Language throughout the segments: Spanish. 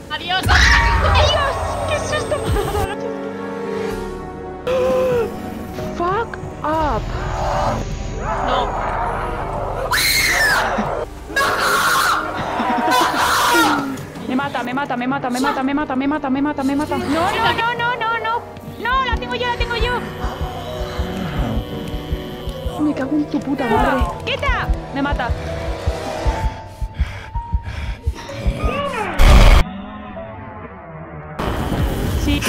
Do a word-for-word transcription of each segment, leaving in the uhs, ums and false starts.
Adiós. Adiós. ¡Qué susto me ha dado! Fuck up. No. Me mata, me mata, me mata, me mata, me mata, me mata, me mata, me mata. No, no, no, no, no, no. No, la tengo yo, la tengo yo. Me cago en tu puta madre. ¡Quita! Me mata. Sí.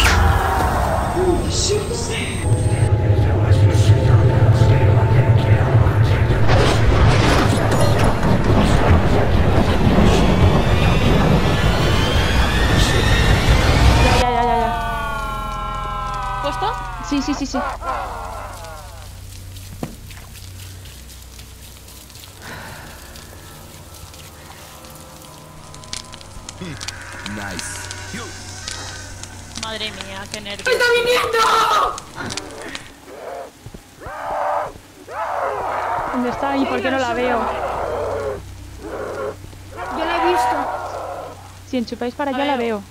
Ya, ya, ya, ya, ya. ¿Puesto? Sí, sí, sí, sí. Nice. Madre mía, qué nervios. ¡Está viniendo! ¿Dónde está? ¿Y por qué no la veo? Yo la he visto. Si enchufáis para allá A la ver. veo.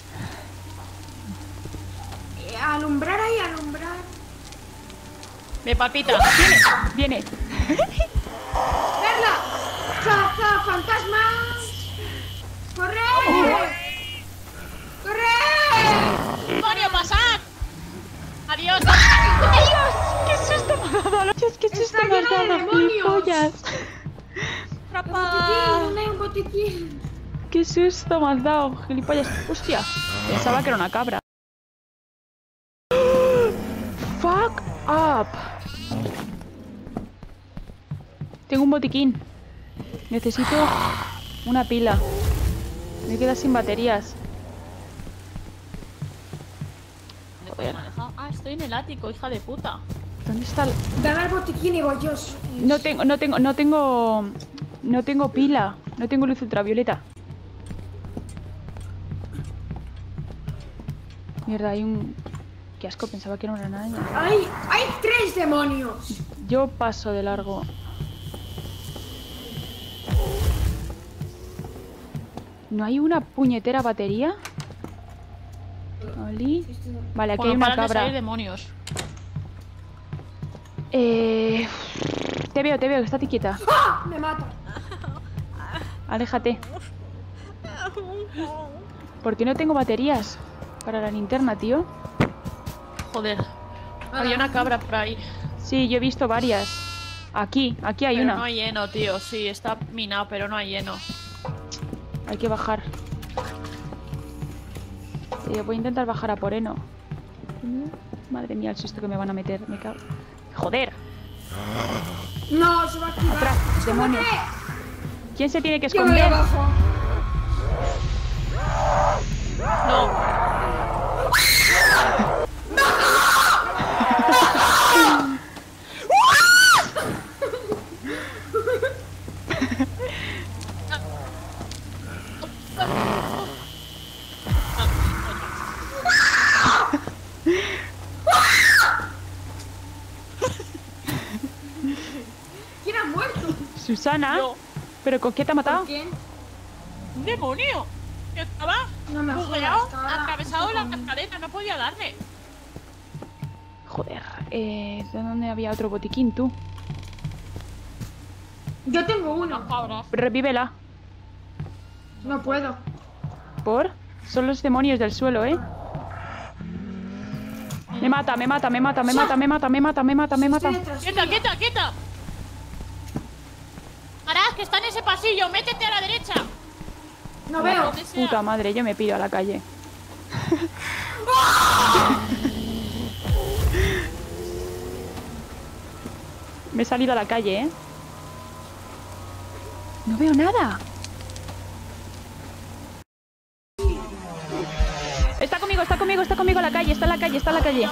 Eh, alumbrar ahí, alumbrar. Me palpita. Viene. ¡Verla! ¡Ja, ja, fantasmas! ¡Corre! ¡Corre! ¡Demonio, pasad! ¡Adiós! ¡Dios! ¡Qué susto me ha dado! Dios, qué susto Está me ha lleno de dado, demonios. gilipollas. ¡Trapa! ¡Botiquín! ¿Dónde hay un botiquín? ¡Qué susto me has dado, gilipollas! ¡Hostia! Pensaba que era una cabra. ¡Fuck up! Tengo un botiquín. Necesito una pila. Me queda sin baterías. Joder. Ah, estoy en el ático, hija de puta. ¿Dónde está el...? Dame el botiquín y voy yo. No tengo, no tengo, no tengo... No tengo pila. No tengo luz ultravioleta. Mierda, hay un... Qué asco, pensaba que era una araña. ¡Hay, hay tres demonios! Yo paso de largo. ¿No hay una puñetera batería? Oli. Vale, aquí Bueno, hay una paran de salir cabra. demonios. Eh... Te veo, te veo, estate quieta. ¡Ah! Me mata. Aléjate. ¿Por qué no tengo baterías para la linterna, tío? Joder. Había una cabra por ahí. Sí, yo he visto varias. Aquí, aquí hay Pero una. no hay lleno, tío. Sí, está minado, pero no hay lleno. Hay que bajar. Eh, voy a intentar bajar a por heno. Madre mía, el susto que me van a meter. Me cago. ¡Joder! No, se va a activar. Atrás, demonio. ¡Escóndete! ¿Quién se tiene que Yo me voy esconder? abajo. No. ¿Quién ha muerto? Susana. Yo. ¿Pero con qué te ha matado? ¿Quién? ¡Un demonio! Que estaba No me jodas, bugueado, estaba- atravesado la estaba con- escalera, no podía darle. Joder. Eh, ¿de dónde había otro botiquín, tú? Yo tengo uno. Cabras. Revívela. No puedo. ¿Por? Son los demonios del suelo, ¿eh? Me mata, me mata, me mata, me mata, me mata, me mata, me mata, me mata. Estoy detrás ¡Quieta, tuya. quieta, quieta! Maraz, que está en ese pasillo, métete a la derecha. No veo. Donde sea. Puta madre, yo me pido a la calle. Me he salido a la calle, ¿eh? No veo nada. Está conmigo, está conmigo, está conmigo en la calle, está en la calle, está en la calle.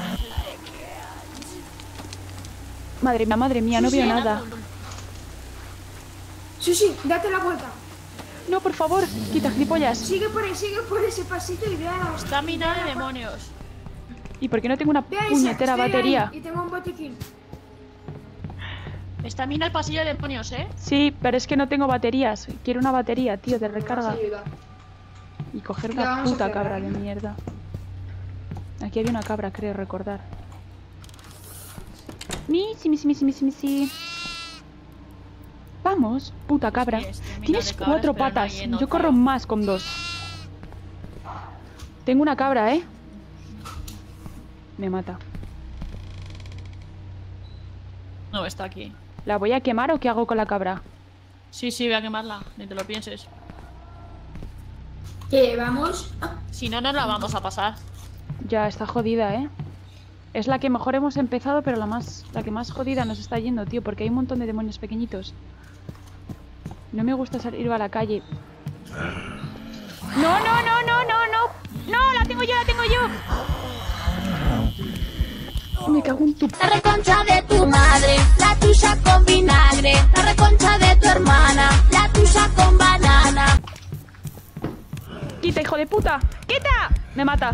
Madre mía, madre mía, no veo nada. Sí, sí, date la vuelta. No, por favor, quita gilipollas. Sigue por ahí, sigue por ese pasito y ve a la... Está minada de demonios. ¿Y por qué no tengo una Ve a esa, puñetera estoy ahí batería? Y tengo un botiquín. Está mina el pasillo de demonios, ¿eh? Sí, pero es que no tengo baterías. Quiero una batería, tío, de recarga. Y coger La una vamos a puta cerrar. cabra de mierda. Aquí había una cabra, creo recordar. Misi, misi, misi, misi, misi. Vamos, puta cabra. Sí, estoy mirando Tienes cabras, cuatro pero no patas. hay en Yo otra. corro más con dos. Tengo una cabra, ¿eh? Me mata. No, está aquí. ¿La voy a quemar o qué hago con la cabra? Sí, sí, voy a quemarla. Ni te lo pienses. ¿Qué? ¿Vamos? Si no, no la vamos a pasar. Ya, está jodida, ¿eh? Es la que mejor hemos empezado, pero la más, la que más jodida nos está yendo, tío, porque hay un montón de demonios pequeñitos. No me gusta salir a la calle. No, no, no, no, no, no. No, la tengo yo, la tengo yo. Me cago en tu... La reconcha de tu madre, la tuya con vinagre. La reconcha de tu hermana, la tuya con banana. ¡Quita, hijo de puta! ¡Quita! Me mata.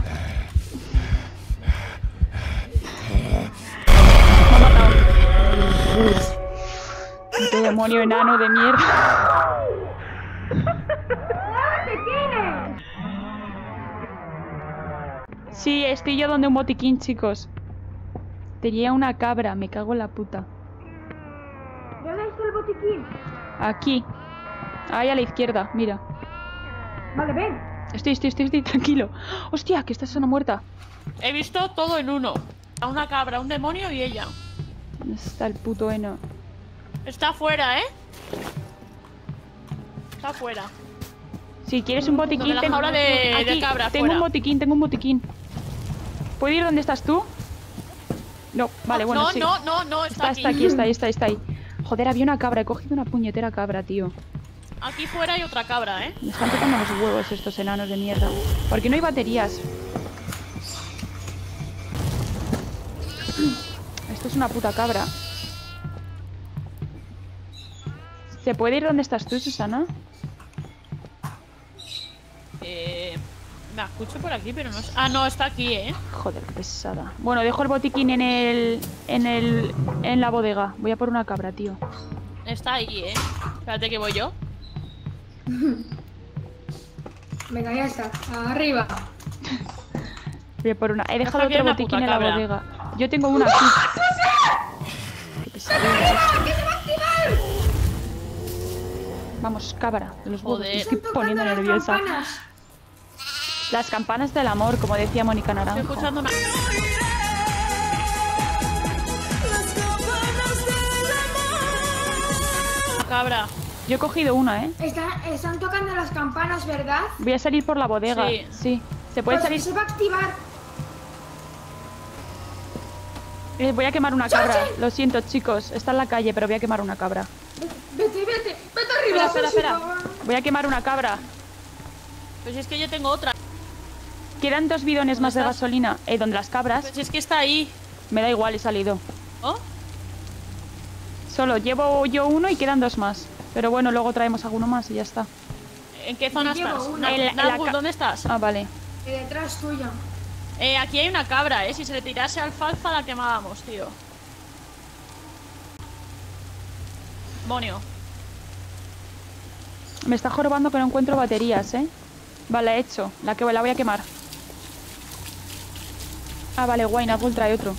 Me ha matado. Qué demonio enano de mierda. Sí, estoy yo donde un botiquín, chicos. Tenía una cabra, me cago en la puta. ¿Dónde está el botiquín? Aquí. Ahí a la izquierda, mira. Vale, ven. Estoy, estoy, estoy, estoy, tranquilo. Hostia, que esta es una muerta. He visto todo en uno. A una cabra, un demonio y ella. ¿Dónde está el puto heno? Está afuera, ¿eh? Está afuera. Si quieres un botiquín... Donde la tengo- jaula de- Aquí, de cabra, tengo fuera. un botiquín, tengo un botiquín. ¿Puedo ir donde estás tú? No, vale, bueno, no, sí. no, no, no, está, Está, está aquí, está ahí, está ahí, está ahí. Joder, había una cabra, he cogido una puñetera cabra, tío. Aquí fuera hay otra cabra, ¿eh? Me están tocando los huevos estos enanos de mierda. ¿Por qué no hay baterías? Esto es una puta cabra. ¿Se puede ir donde estás tú, Susana? Eh... La escucho por aquí, pero no es... Ah, no, está aquí, ¿eh? Joder, qué pesada. Bueno, dejo el botiquín en el... En el... En la bodega. Voy a por una cabra, tío. Está ahí, ¿eh? Espérate que voy yo. Venga, ya está. Arriba. Voy a por una... He dejado aquí hay otro una botiquín puta en la cabra. bodega. Yo tengo una aquí. Qué pesadilla es esto. ¡Que se va a activar! Vamos, cabra. De los huevos. Joder. Me estoy Están poniendo tocando las nerviosa. campanas. Las campanas del amor, como decía Mónica Estoy Naranjo. escuchando una... Una cabra. Yo he cogido una, ¿eh? Está- están tocando las campanas, ¿verdad? Voy a salir por la bodega. Sí. Sí. Se puede Pues salir. se va a activar. Eh, voy a quemar una cabra. Lo siento, chicos. Está en la calle, pero voy a quemar una cabra. Vete, vete. Vete arriba. Espera, espera, por espera. favor. Voy a quemar una cabra. Pues es que yo tengo otra. Quedan dos bidones más de estás? gasolina. Eh, donde las cabras. Pues es que está ahí. Me da igual, he salido. ¿Oh? Solo llevo yo uno y quedan dos más. Pero bueno, luego traemos alguno más y ya está. ¿En qué zona llevo estás? una. Na- En la- en la Nazgûl, ca- ¿dónde estás? Ah, vale. Y detrás tuya. Eh, aquí hay una cabra, ¿eh? Si se le tirase alfalfa la quemábamos, tío. Monio. Me está jorobando que no encuentro baterías, ¿eh? Vale, hecho. La que la voy a quemar. Ah, vale, guay, Nazgûl trae otro.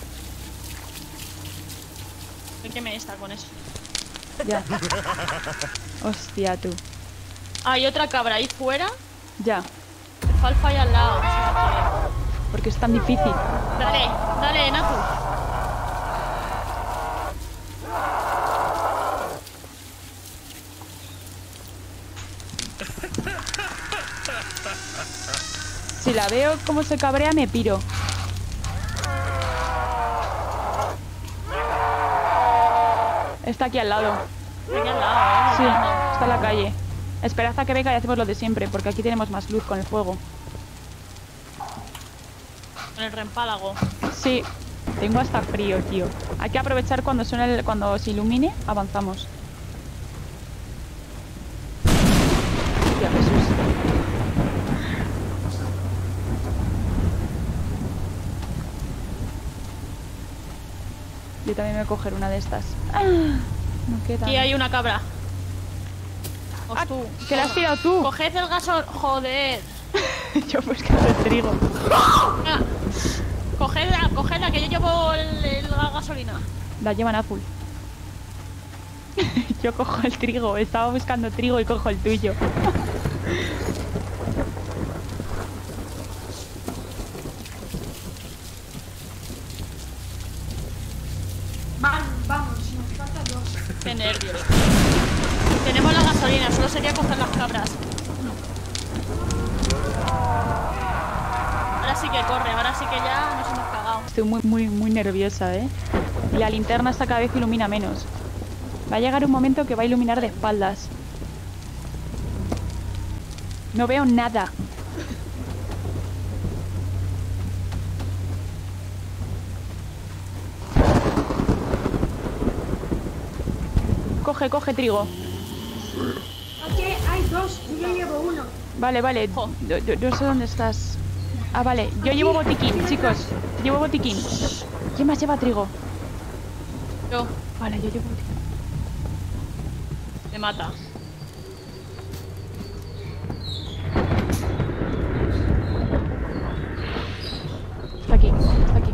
¿Qué me está con eso? Ya. Hostia, tú. Hay otra cabra ahí fuera. Ya. Alfalfa ahí al lado. O sea Porque es tan difícil. que- Dale, dale, Nazu. Si la veo como se cabrea, me piro. Está aquí al lado. Aquí al lado, Sí, ¿eh? está en la calle. Esperad a que venga y hacemos lo de siempre, porque aquí tenemos más luz con el fuego. Con el reempálago. Sí, tengo hasta frío, tío. Hay que aprovechar cuando suene el- cuando se ilumine, avanzamos. Hostia, Jesús. Yo también me voy a coger una de estas. Ah, no queda. Aquí hay una cabra. Pues tú. ¿Que la has tirado tú? Coged el gaso... Joder. Yo buscando el trigo. Ah, cogedla, cogedla, que yo llevo el, el- la gasolina. La llevan azul. Yo cojo el trigo. Estaba buscando trigo y cojo el tuyo. Vamos, vamos, nos faltan dos. Qué nervios. Tenemos la gasolina, solo sería coger las cabras. Ahora sí que corre, ahora sí que ya nos hemos cagado. Estoy muy, muy, muy nerviosa, ¿eh? Y la linterna esta cada vez ilumina menos. Va a llegar un momento que va a iluminar de espaldas. No veo nada. Coge, coge trigo. Aquí hay dos, yo ya llevo uno. Vale, vale. Jo. Yo, yo- yo sé dónde estás. Ah, vale. Yo llevo botiquín, chicos. Llevo botiquín. ¿Quién más lleva trigo? Yo, Vale, yo llevo botiquín. me mata. Está aquí, está aquí.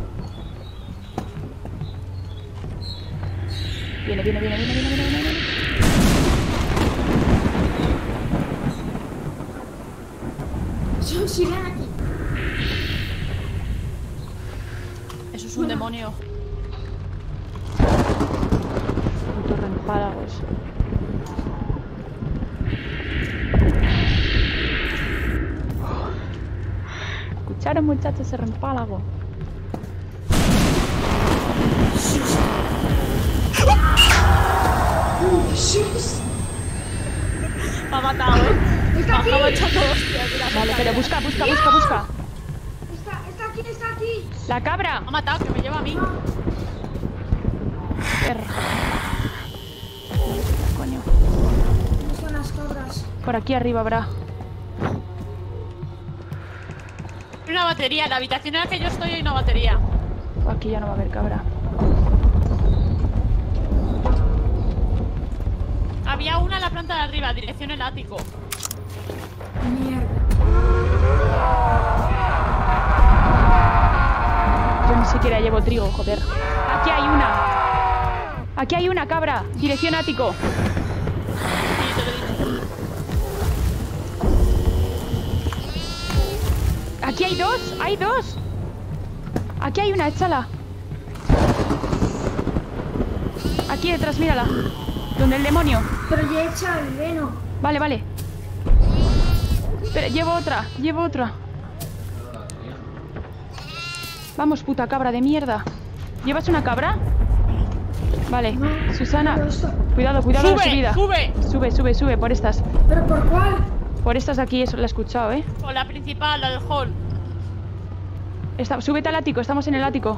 Viene, viene, viene, viene, viene, viene, viene, viene. Son siguen aquí. Eso es un demonio. Putos rempálagos. ¿Escucharon, muchachos, ese rempálago? Me ha matado, ¿eh? Está aquí. Acabo echando hostias. Mira, Vale, pero busca, busca, busca, busca. Está, está aquí, está aquí. ¡La cabra! Me ha matado, que me lleva a mí. Perra. Coño. ¿Dónde están las cabras? Por aquí arriba habrá. Hay una batería, en la habitación en la que yo estoy hay una batería. Aquí ya no va a haber cabra. Había una en la planta de arriba, dirección el ático. Mierda. Yo ni siquiera llevo trigo, joder. Aquí hay una. Aquí hay una cabra. Dirección ático. Sí, te lo he dicho. Aquí hay dos. Hay dos. Aquí hay una, échala. Aquí detrás, mírala. Donde el demonio. Pero ya he echado el veno. Vale, vale. Espera, llevo otra, llevo otra. Vamos, puta cabra de mierda. ¿Llevas una cabra? Vale, No, Susana. pero esto- Cuidado, cuidado de la ¡Sube! subida. ¡Sube! Sube, sube, sube, por estas. ¿Pero por cuál? Por estas de aquí, eso la he escuchado, ¿eh? Con la principal, la del hall. Está, súbete al ático, estamos en el ático.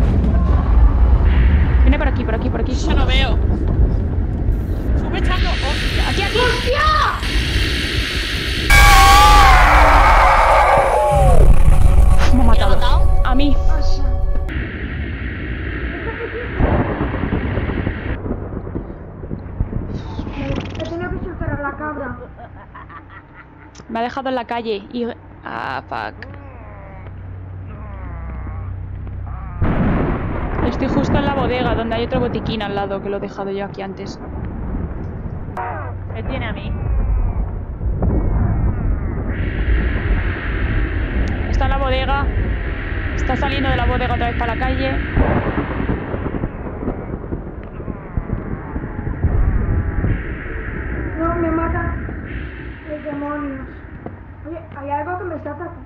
Viene por aquí, por aquí, por aquí. Yo no veo. Sube echando hostias. Aquí, aquí. Me ha matado. matado? A mí. Pasa. He tenido que soltar a la cabra. Me ha dejado en la calle y... Ah, fuck. Estoy justo en la bodega, donde hay otro botiquín al lado, que lo he dejado yo aquí antes. Me tiene a mí. Está en la bodega. Está saliendo de la bodega otra vez para la calle. No, me matan los demonios. Oye, hay algo que me está atacando.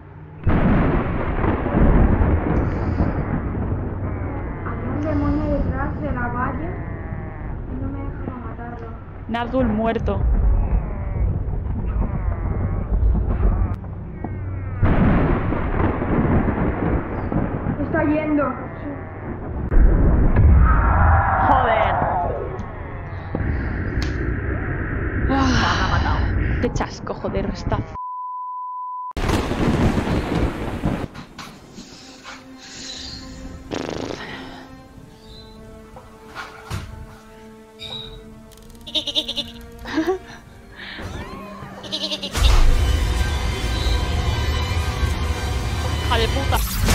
Había un demonio detrás de la valla y no me dejaba matarlo. Nazgûl muerto. Está yendo. Joder. Ah, qué chasco, joder, está... de puta.